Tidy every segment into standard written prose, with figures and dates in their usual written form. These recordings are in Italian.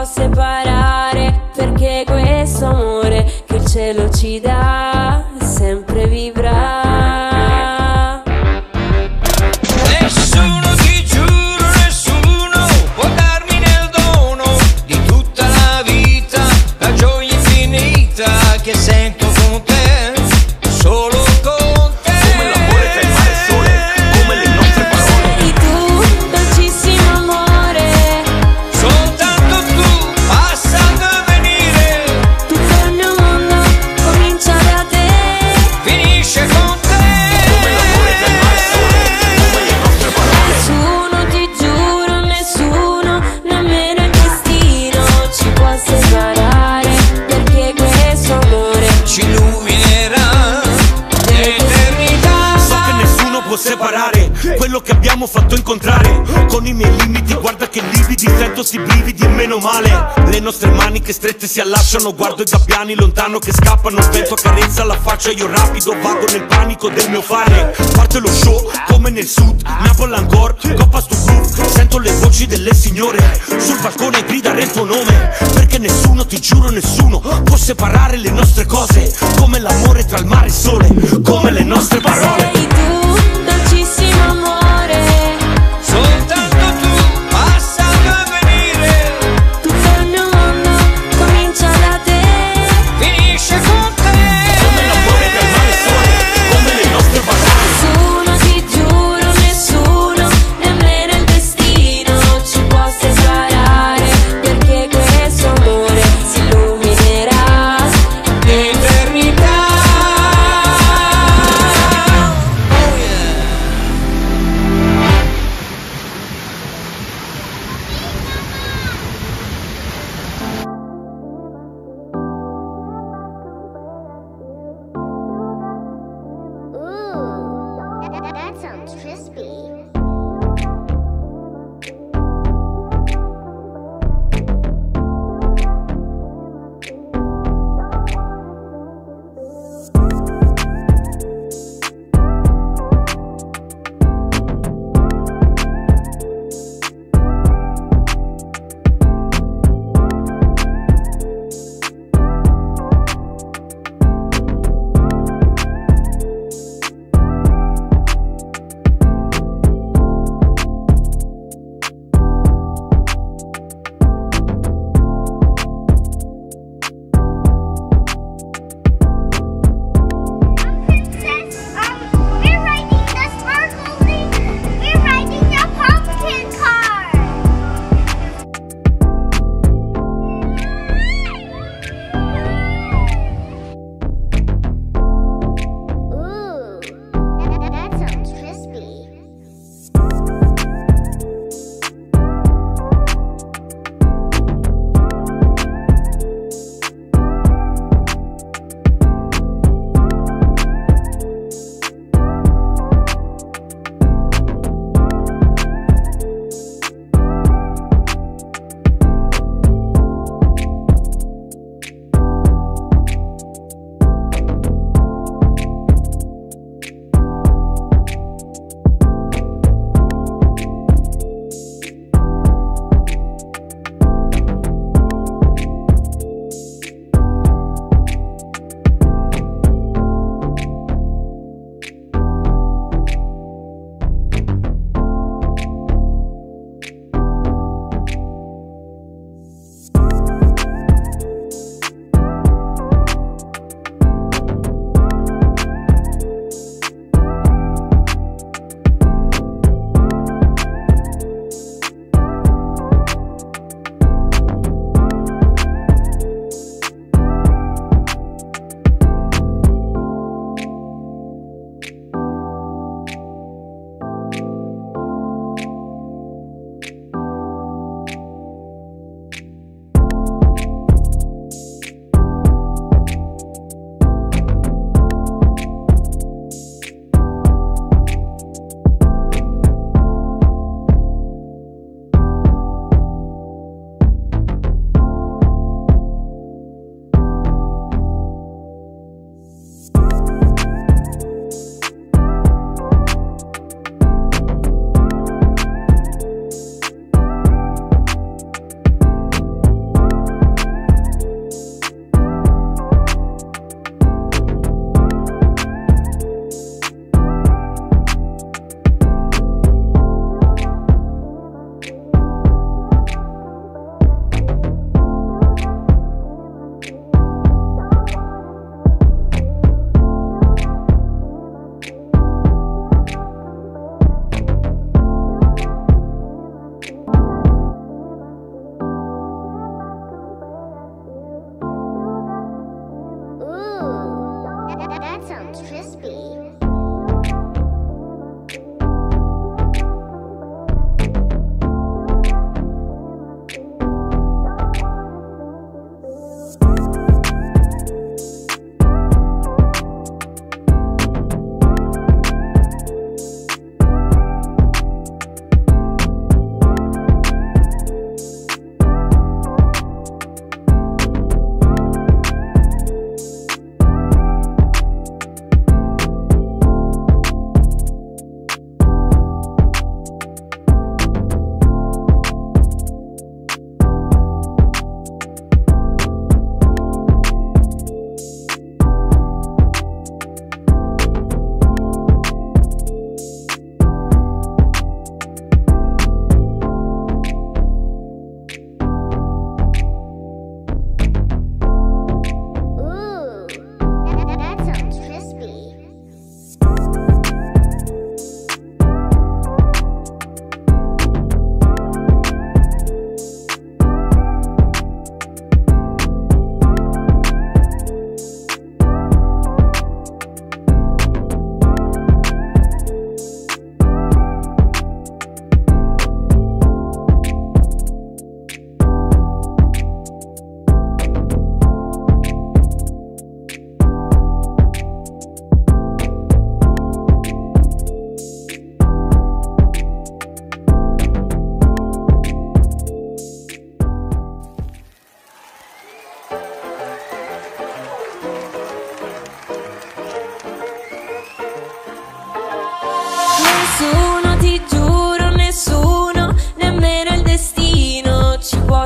separare, perché questo amore che il cielo ci dà sempre vivrà. Nessuno, ti giuro, nessuno può darmi nel dono di tutta la vita la gioia infinita che sento con te, solo con te. Come l'amore tra il mare e il sole, come le nostre parole. Sei tu, dolcissimo amore, Soltanto tu, passando a venire, tutto il mio mondo comincia da te. finisce con te. Come l'amore tra il mare e il sole, come le nostre parole. Nessuno, ti giuro, nessuno, nemmeno il destino ci può separare, perché questo amore Ci illuminerà l'eternità. So che nessuno può separare quello che abbiamo fatto incontrare. Con i miei limiti, guarda che lividi, sento sti brividi e meno male. Le nostre maniche strette si allasciano, guardo i gabbiani lontano che scappano. Il vento accarezza la faccia, io rapido vago nel panico del mio fare. Parte lo show come nel sud, Napoli ancora, coppa sto groove. Sento le voci delle signore sul balcone gridare il tuo nome, perché nessuno, ti giuro nessuno, può separare le nostre cose. Come l'amore tra il mare e il sole, come le nostre parole. sei tu, dolcissimo amore, Soltanto tu, passando a venire, tutto il mio mondo comincia da te. finisce con te. Come l'amore tra il mare e il sole, come le nostre parole. Nessuno, ti giuro, nessuno, nemmeno il destino ci può separare, perché questo amore si illuminerà L'eternità. Oh yeah.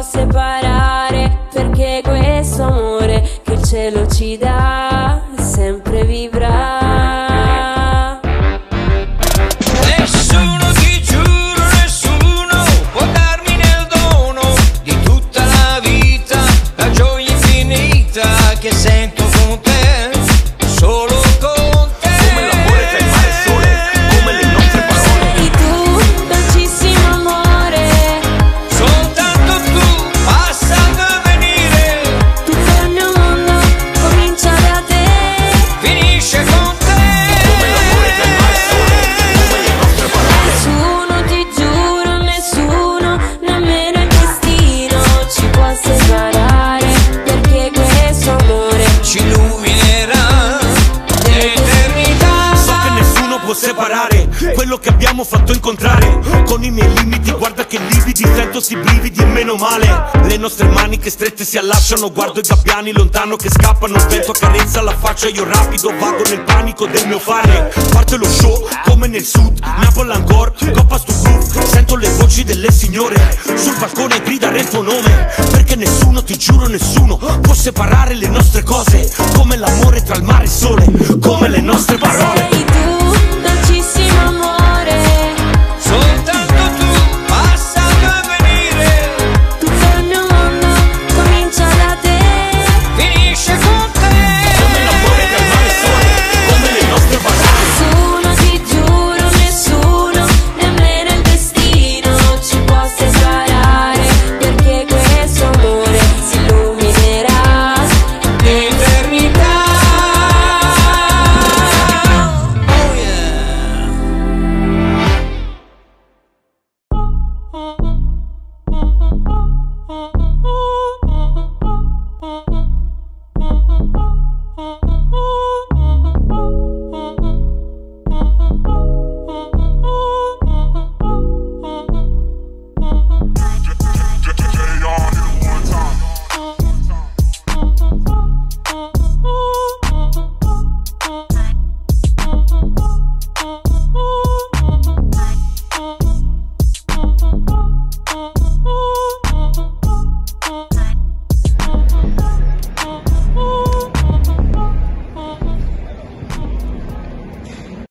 separare, perché questo amore che il cielo ci dà sempre vivrà. Nessuno, ti giuro, nessuno può darmi nel dono di tutta la vita la gioia infinita che sento con te, solo con te. Come l'amore tra il mare e il sole, come le nostre parole. Sei tu, dolcissimo amore, Soltanto tu basta da venire, tutto il mio mondo comincia da te. finisce con te. Come l'amore tra il mare e il sole, come le nostre parole. Nessuno, ti giuro, nessuno, nemmeno il destino ci può separare, perché questo amore Ci illuminerà l'eternità. So che nessuno può separare quello che abbiamo fatto incontrare. Con i miei limiti, guarda che lividi, sento sti brividi e meno male. Le nostre mani che strette si allacciano, guardo i gabbiani lontano che scappano. Il vento accarezza la faccia, io rapido vago nel panico del mio fare. Parte lo show come nel sud, Napoli ancora, coppa stu groove. Sento le voci delle signore sul balcone gridare il tuo nome, perché nessuno, ti giuro nessuno, può separare le nostre cose. Come l'amore tra il mare e il sole, come le nostre parole. sei tu, dolcissimo amore.